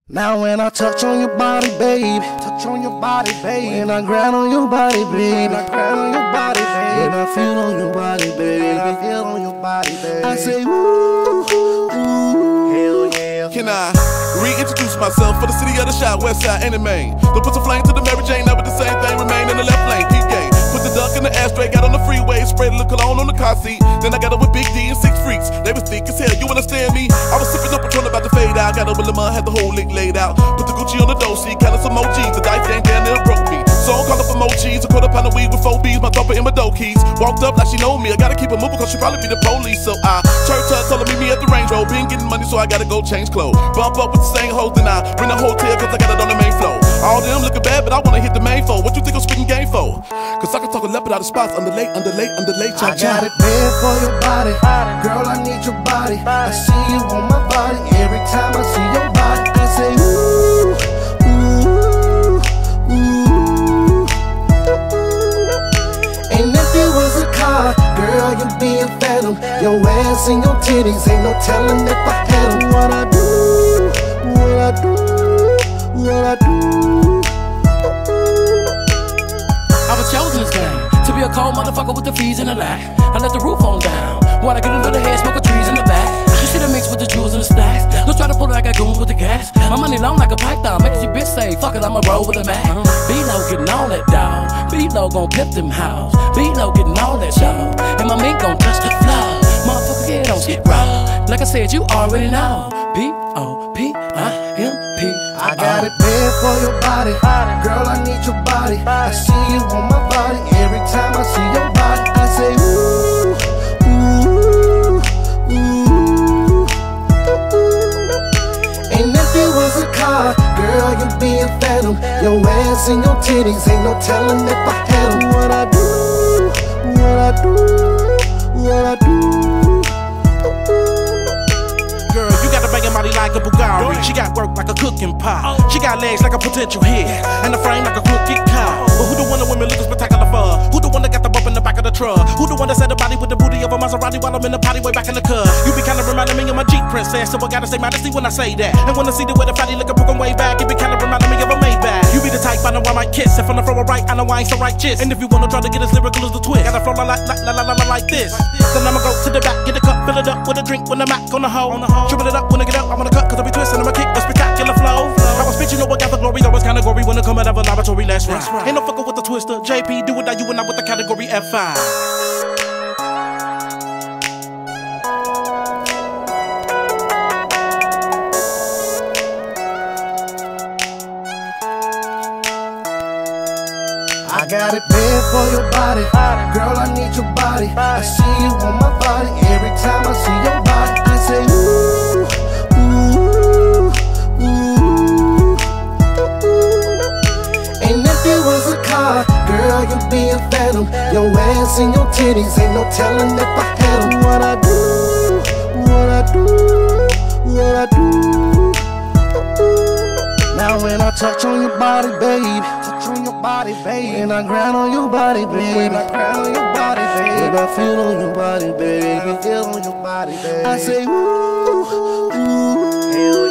Now when I touch on your body, baby, touch on your body, baby. When I grind on your body, baby, I grind on your body, baby. When I feel on your body, baby, I feel on your body, baby. I say ooh, ooh, hell yeah. Can I reintroduce myself for the city of the shot, west side and the main? Don't put some flame to the Mary Jane, never the same thing, remain in the left lane, keep game. Put the duck in the ashtray, got on the freeway, sprayed a little cologne on the car seat. Then I got up with Big D and 6 freaks. They was thick as hell, you understand me? I was sipping up Patron about to fade out. Got up with Lamar, had the whole lick laid out. Put the Gucci on the dough, see, counted some more jeans. The dice game down there broke me. So I'm calling for more cheese, a quarter pound of weed with 4 B's, my thumper in my dough keys. Walked up like she know me, I gotta keep her moving cause she probably be the police. So I church her, told her meet me at the Range Road. Been getting money so I gotta go change clothes. Bump up with the same hoes, then I rent a hotel cause I got it on the main floor. All them looking bad, but I wanna hit the main floor. What you think I'm spitting game for? Cause I can talk a leopard out of spots, underlay, I got it bad for your body, girl, I need your body. I see you on my body, every time I see your body I say ooh, ooh, ooh. And if you was a car, girl, you'd be a phantom. Your ass and your titties, ain't no telling if I had them. What I do, what I do, what I do. I was chosen this game to be a cold motherfucker with the fees in the lag. I let the roof on down. When I get into the head, smoke trees in the back. You see the mix with the jewels and the stacks. Don't try to pull it like I goons with the gas. My money long like a python. Make your bitch say, fuck it, I'ma roll with a Mac. B-Lo getting all that dog. B-Lo gon' pip them house. B-Lo getting all that show. And my mink gon' touch the floor. Motherfucker, yeah, don't skip roll. Like I said, you already know. B-O-P-I-M-P. I got it bad for your body, girl, I need your body. I see you on my body, every time I see your body I say ooh, ooh, ooh. And if you was a car, girl, you'd be a phantom. Your ass and your titties, ain't no telling if I had them. What I do, what I do, what I do. Girl, you got a banging body like a Bulgari. She got work like a cooking pot. She got legs like a potential hit, and a frame like a crooked cow. But who the one the women looking spectacular for? Who the one that got the bump in the back of the truck? Who the one that said the body with the booty of a Maserati while I'm in the potty way back in the cut? You be kinda reminding me of my Jeep princess, so I gotta say modesty when I say that. And when I see the way the fatty looking broken way back, it be kinda reminding me of a Maybach. You be the type I know I might kiss. If I'm the throw a right, I know I ain't so righteous. And if you wanna try to get as lyrical as the twist, gotta flow like this. Then I'ma go to the back, get a cup, fill it up with a drink when the Mac on the hoe. Triple it up when I get up, I'm gonna cut cause I be twisting, I'ma kick a spectacular flow. I was bitch, you know I got the glory, always kinda gory when I come out of a laboratory, let's ride. Ain't no fucker with the twister, JP, do it now, you and I with the category F5. I got it bad for your body, girl, I need your body. I see you on my body, every time I see your body I say ooh, ooh, ooh. And if you was a car, girl, you'd be a phantom. Your ass and your titties, ain't no telling if I had them. What I do, what I do, what I do. Now when I touch on your body, baby, touch on your body, baby. When I grind on your body, baby, when I grind on your body, baby. When I feel on your body, baby, I feel on your body, baby. I say ooh, ooh, hell